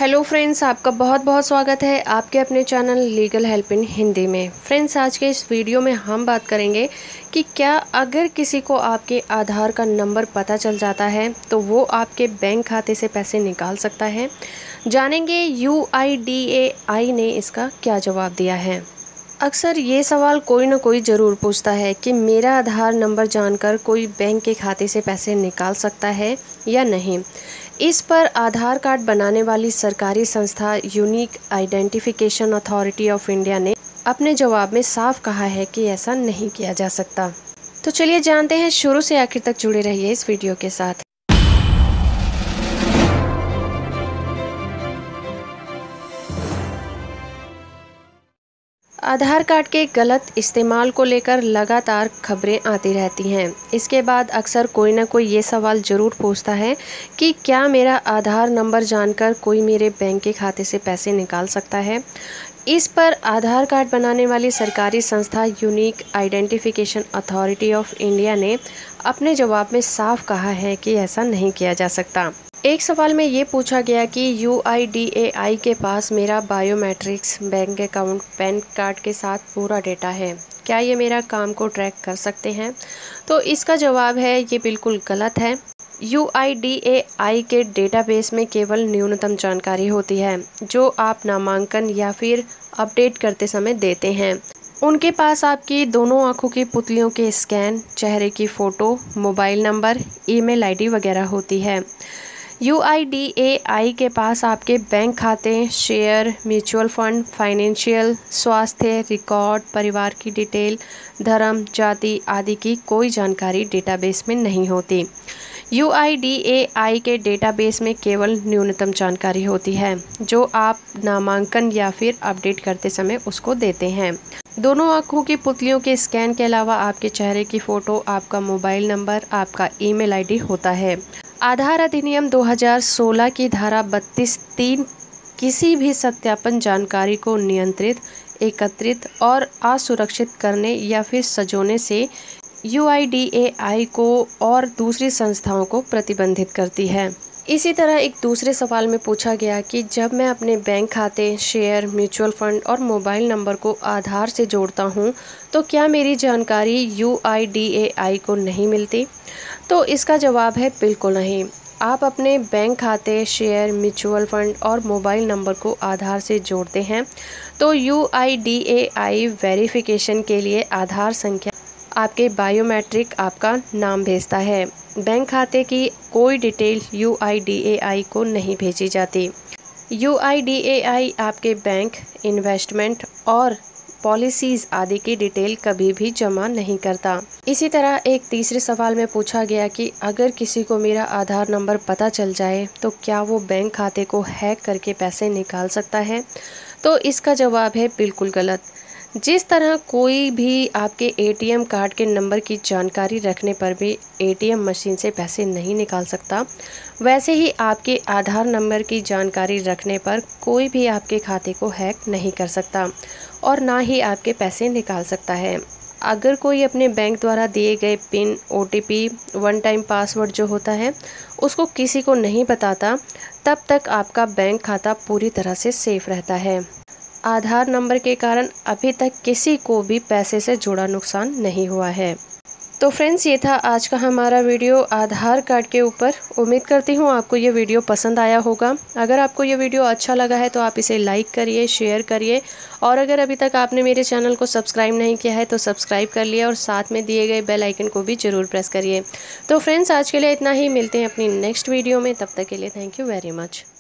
Hello friends, आपका बहुत बहुत स्वागत है आपके अपने channel legal help in Hindi में। फ्रेंड्स, आज के इस वीडियो में हम बात करेंगे कि क्या अगर किसी को आपके आधार का नंबर पता चल जाता है तो वो आपके बैंक खाते से पैसे निकाल सकता है। जानेंगे UIDAI ने इसका क्या जवाब दिया है। अक्सर ये सवाल कोई ना कोई ज़रूर पूछता है कि मेरा आधार नंबर जानकर कोई बैंक के खाते से पैसे निकाल सकता है या नहीं। इस पर आधार कार्ड बनाने वाली सरकारी संस्था unique identification authority of India ने अपने जवाब में साफ कहा है कि ऐसा नहीं किया जा सकता। तो चलिए जानते हैं, शुरू से आखिर तक जुड़े रहिए इस वीडियो के साथ। आधार कार्ड के गलत इस्तेमाल को लेकर लगातार खबरें आती रहती हैं। इसके बाद अक्सर कोई ना कोई ये सवाल ज़रूर पूछता है कि क्या मेरा आधार नंबर जानकर कोई मेरे बैंक के खाते से पैसे निकाल सकता है। इस पर आधार कार्ड बनाने वाली सरकारी संस्था unique identification authority of India ने अपने जवाब में साफ कहा है कि ऐसा नहीं किया जा सकता। एक सवाल में ये पूछा गया कि UIDAI के पास मेरा biometrics, bank account, PAN card के साथ पूरा डेटा है, क्या ये मेरा काम को ट्रैक कर सकते हैं। तो इसका जवाब है ये बिल्कुल गलत है। UIDAI के डेटाबेस में केवल न्यूनतम जानकारी होती है जो आप नामांकन या फिर अपडेट करते समय देते हैं। उनके पास आपकी दोनों आंखों की पुतलियों के स्कैन, चेहरे की photo, mobile number, email ID वगैरह होती है। UIDAI के पास आपके बैंक खाते, शेयर, म्यूचुअल फंड, फाइनेंशियल, स्वास्थ्य रिकॉर्ड, परिवार की डिटेल, धर्म, जाति आदि की कोई जानकारी डेटाबेस में नहीं होती। UIDAI के डेटाबेस में केवल न्यूनतम जानकारी होती है जो आप नामांकन या फिर अपडेट करते समय उसको देते हैं। दोनों आंखों की पुतलियों के स्कैन के अलावा आपके चेहरे की फ़ोटो, आपका मोबाइल नंबर, आपका ईमेल ID होता है। आधार अधिनियम 2016 की धारा 32(3) किसी भी सत्यापन जानकारी को नियंत्रित, एकत्रित और असुरक्षित करने या फिर सजोने से UIDAI को और दूसरी संस्थाओं को प्रतिबंधित करती है। इसी तरह एक दूसरे सवाल में पूछा गया कि जब मैं अपने बैंक खाते, शेयर, म्यूचुअल फंड और मोबाइल नंबर को आधार से जोड़ता हूं तो क्या मेरी जानकारी UIDAI को नहीं मिलती। तो इसका जवाब है बिल्कुल नहीं। आप अपने बैंक खाते, शेयर, म्यूचुअल फंड और मोबाइल नंबर को आधार से जोड़ते हैं तो UIDAI वेरिफिकेशन के लिए आधार संख्या, आपके बायोमेट्रिक, आपका नाम भेजता है। बैंक खाते की कोई डिटेल UIDAI को नहीं भेजी जाती। UIDAI आपके बैंक, इन्वेस्टमेंट और पॉलिसीज़ आदि की डिटेल कभी भी जमा नहीं करता। इसी तरह एक तीसरे सवाल में पूछा गया कि अगर किसी को मेरा आधार नंबर पता चल जाए तो क्या वो बैंक खाते को हैक करके पैसे निकाल सकता है। तो इसका जवाब है बिल्कुल गलत। जिस तरह कोई भी आपके ATM कार्ड के नंबर की जानकारी रखने पर भी ATM मशीन से पैसे नहीं निकाल सकता, वैसे ही आपके आधार नंबर की जानकारी रखने पर कोई भी आपके खाते को हैक नहीं कर सकता और ना ही आपके पैसे निकाल सकता है। अगर कोई अपने बैंक द्वारा दिए गए PIN, OTP, one time password जो होता है उसको किसी को नहीं बताता, तब तक आपका बैंक खाता पूरी तरह से सेफ रहता है। आधार नंबर के कारण अभी तक किसी को भी पैसे से जुड़ा नुकसान नहीं हुआ है। तो फ्रेंड्स, ये था आज का हमारा वीडियो आधार कार्ड के ऊपर। उम्मीद करती हूँ आपको ये वीडियो पसंद आया होगा। अगर आपको ये वीडियो अच्छा लगा है तो आप इसे लाइक करिए, शेयर करिए और अगर अभी तक आपने मेरे चैनल को सब्सक्राइब नहीं किया है तो सब्सक्राइब कर लिया और साथ में दिए गए बेल आइकन को भी ज़रूर प्रेस करिए। तो फ्रेंड्स, आज के लिए इतना ही। मिलते हैं अपनी नेक्स्ट वीडियो में, तब तक के लिए थैंक यू वेरी मच।